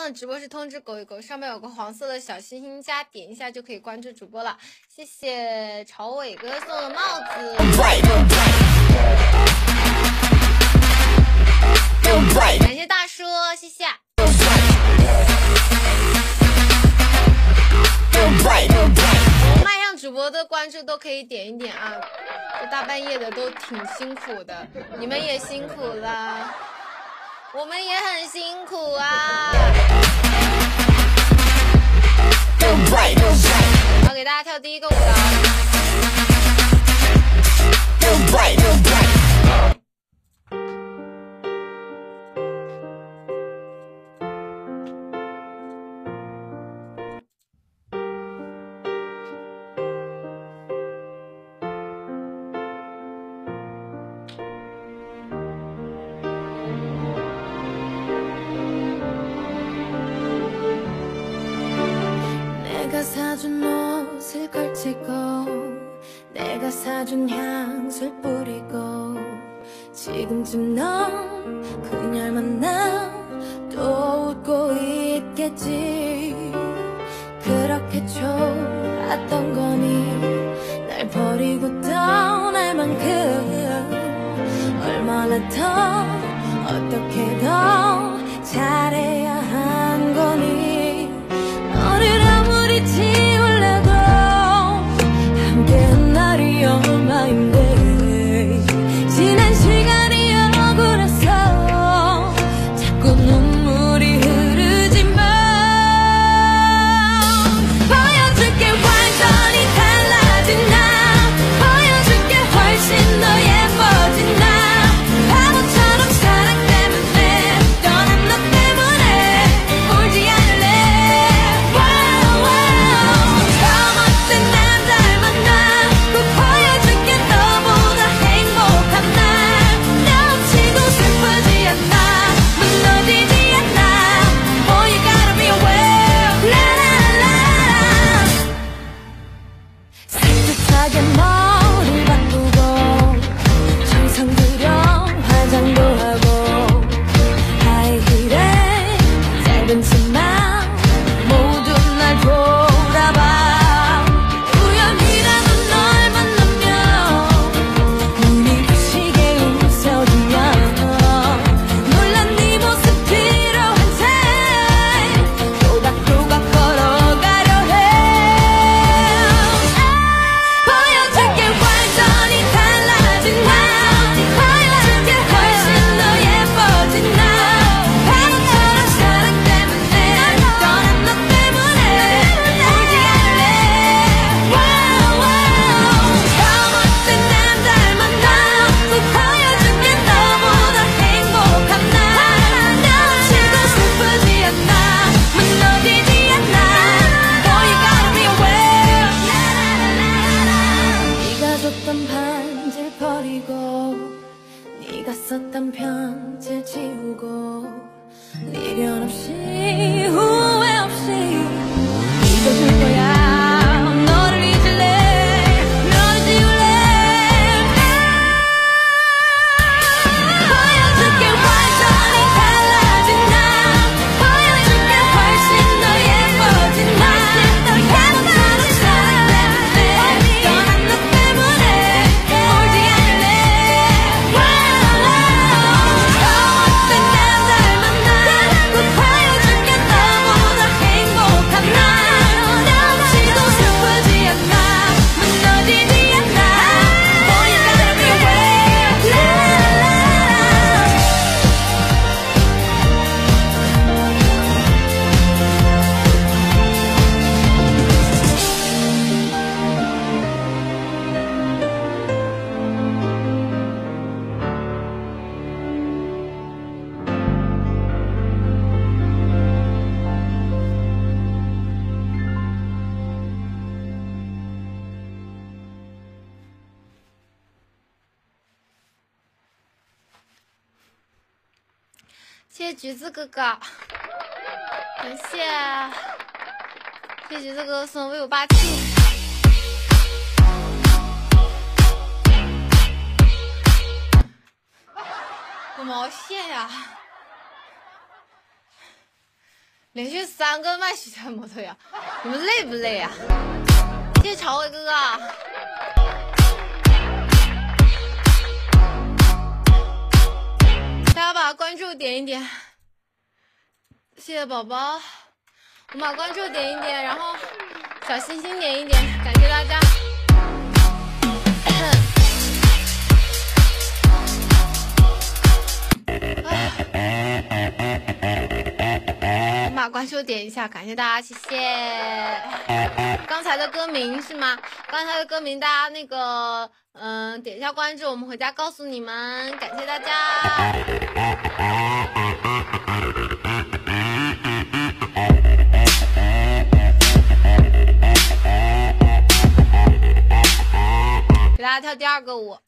直播是通知狗狗，上面有个黄色的小星星加，点一下就可以关注主播了。谢谢朝伟哥送的帽子，感谢大叔，谢谢。麦上主播的关注都可以点一点啊，这大半夜的都挺辛苦的，你们也辛苦了，我们也很辛苦啊。好，给大家跳第一个舞蹈。 내가 사준 옷을 걸치고 내가 사준 향수를 뿌리고 지금쯤 넌 그녀를 만나 또 웃고 있겠지. 그렇게 좋았던 거니 날 버리고 떠날 만큼 얼마나 더 어떻게 더 잘해야 한 거니. 너를 아무리 지울래도 함께한 날이 얼마인데 지난 시간이 억울해서 자꾸 눈물이 흐르지만 보여줄게 완전히 달라진 나 보여줄게 훨씬 더 예뻐진 나 바보처럼 사랑 때문에 떠난 너 때문에 울지 않을래. 처음 어떤 남자를 만나 꼭 보여줄게 너보다 행복한 날 나 없이도 슬프지 않아 무너지지 않아. Oh you gotta be aware. 라라라라 산뜻하게 머리를 바꾸고 정성 들여 화장도 하고 하이힐에 짧은 치마 모두 날 돌아봐. 우연히라도 널 만나면 눈이 부시게 웃어주면 놀란 네 모습 필요한데 또닥또닥 걸어가려 해. 보여줄게 완전히 달라진 나 보여줄게 훨씬 더 예뻐진 나 바보처럼 사랑 때문에 떠난 너 때문에 울지 않을래. 처음 어떤 남자를 만나 꼭 보여줄게 너보다 행복한 날 나 없이도 슬프지 않아 무너지지 않아. Oh you gotta be aware. 네가 줬던 반지를 버리고 네가 썼던 편지를 지우고 미련 없이 후회 없이 잊어줄 거야. 너를 잊을래 너를 지울래. 보여줄게 완전히 달라진 나 보여줄게 훨씬 더 예뻐진 나 바보처럼 사랑 때문에 떠난 너 때문에 울지 않을래. 처음 어떤 남자를 만나 꼭 보여줄게 너보다 행복한 날 나 없이도 슬프지 않아 무너지지 않아. Oh you gotta be aware. 谢谢橘子哥哥，感谢橘子哥哥送威武霸气。我毛线呀！ 连续3个卖许下模特呀，你们累不累啊？谢谢朝伟哥哥，大家把关注点一点，谢谢宝宝，我们把关注点一点，然后小心心点一点，感谢大家。把关注点一下，感谢大家，谢谢。刚才的歌名是吗？刚才的歌名大家那个点一下关注，我们回家告诉你们，感谢大家。给大家跳第2个舞。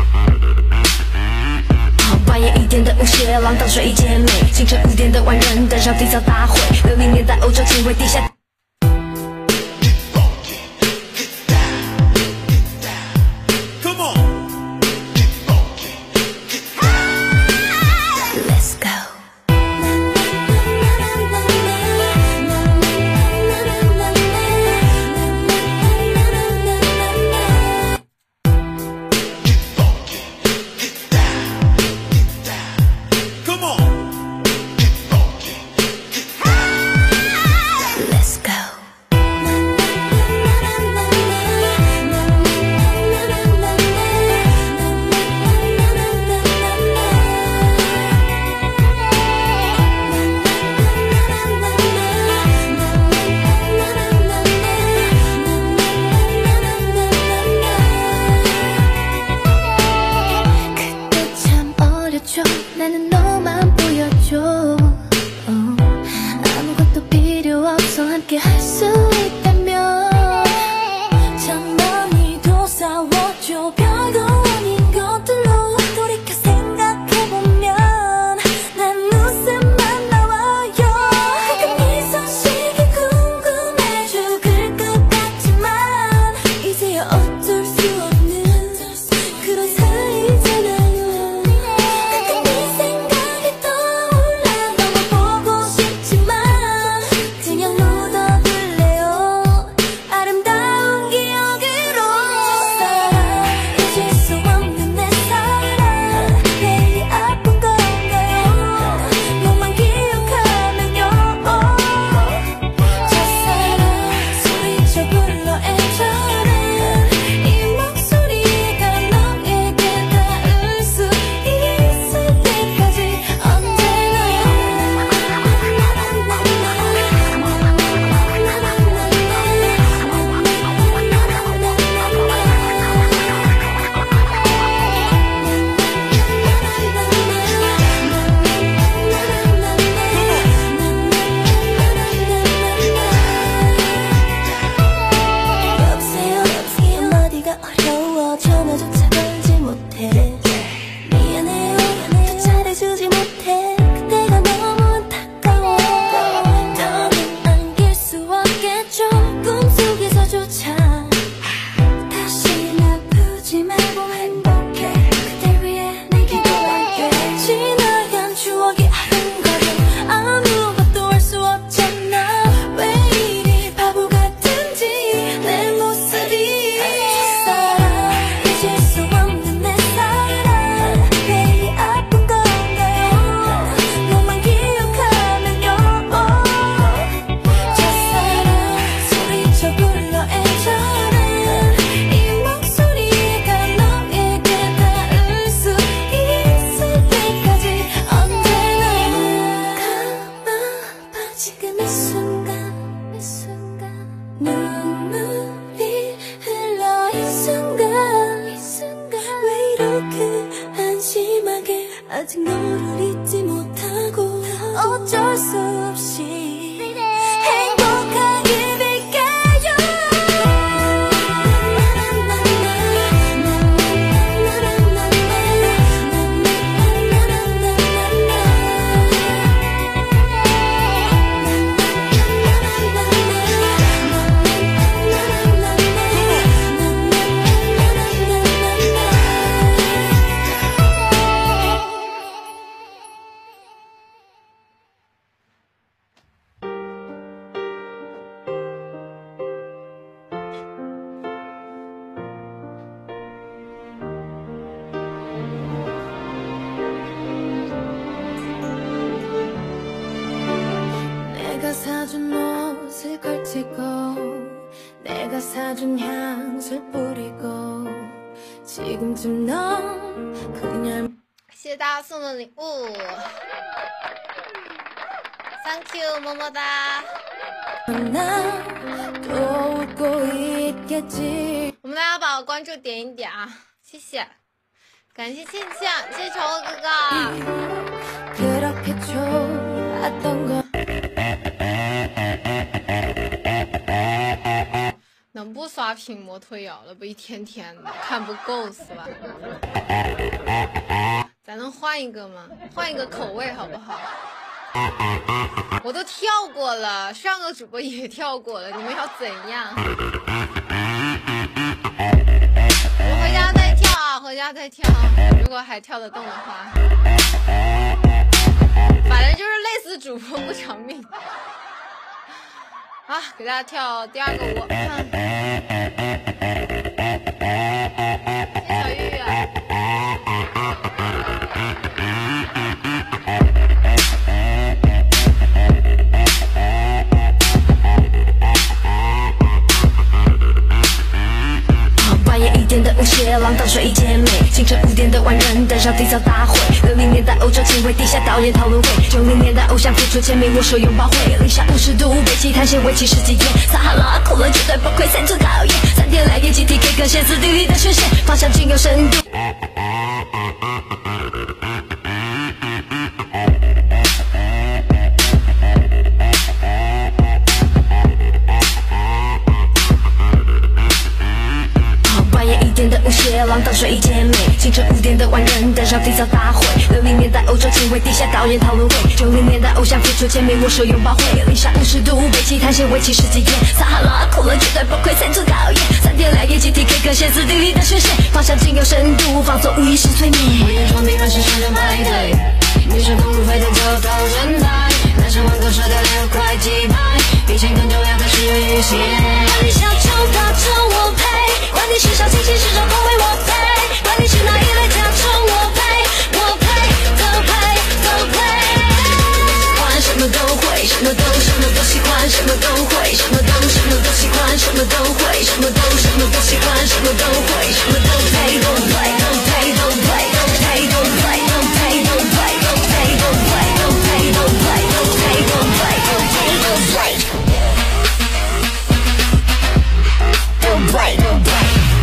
半夜1点的舞鞋浪荡睡衣姐妹，清晨5点的万人登上缔造大会，60年代欧洲情味地下。아직 너를 잊지 못하고 어쩔 수 없이 행복하게 될까요. 사준 옷을 걸치고 내가 사준 향수를 뿌리고 지금쯤 넌 그냥 谢谢大家送的礼物 ，Thank you， 么么哒。 또 웃고 있겠지 我们大家把关注点一点啊，谢谢，感谢倩倩，谢谢丑哥哥。 그렇게 좋았던 거 能不刷屏摩托摇了不？一天天的看不够是吧？咱能换一个吗？换一个口味好不好？我都跳过了，上个主播也跳过了，你们要怎样？我回家再跳啊，回家再跳，如果还跳得动的话。反正就是累死主播不偿命。啊，给大家跳第二个舞。谢谢小玉玉。 半夜1点的舞鞋浪荡睡衣姐妹，清晨5点的万人登上缔造大会。60年代欧洲情味，地下导演讨论会。90年代偶像付出签名握手拥抱会。零下50度，北极探险为期10几天。撒哈拉酷热绝对不愧3组考验。3天2夜集体 K 歌，歇斯底里的宣泄，方向均有深度。舞鞋浪荡睡衣姐妹，清晨5点的万人登上缔造大会。60年代欧洲情味，地下导演讨论会。90年代偶像付出签名握手拥抱会。零下50度，北极探险为期10几天。撒哈拉酷热绝对不愧3组考验。3天2夜集体 K 歌，歇斯底里的宣泄，方向均有深度，放纵无意识催眠。我眼窗边热是上人派对，女生公路飞天走到人海，男生玩狗射掉6块鸡排，比钱更重要的是雨鞋。管你小丑大众我配，管你是小清新是什么为我配，管你是哪一类甲虫我配，我配都配都配。什么都会，什么都喜欢，什么都会，什么都喜欢，什么都会，什么都喜欢，什么都会，什么都配都配都配都配都配都配都配都配都配都配都配都配都配都配都配都配都配都配。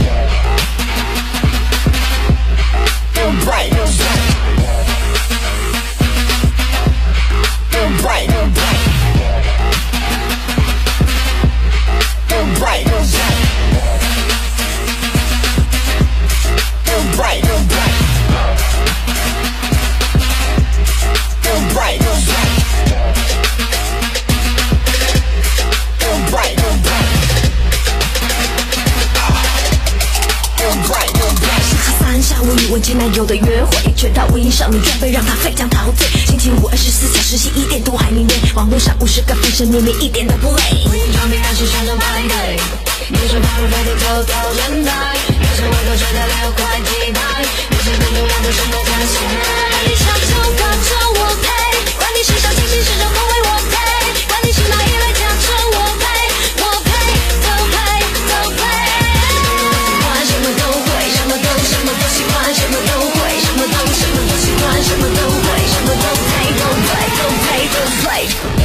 问前男友的约会，全套无印少女装备让他非常陶醉。星期五24小时洗衣店都还淋脸，网络上50个分身黏黏一点都不累。无印装备让是上场派对，女生跑入飞天走到人海，男生玩狗射掉6块鸡排，女生更重要的是那条线。管你小丑大众我配，管你是小清新是什么为我配，管你是哪一类甲虫我配，我配都配都配。什么都会，什么都喜欢，什么都会，什么都喜欢，什么都会，什么都配都配都配都配。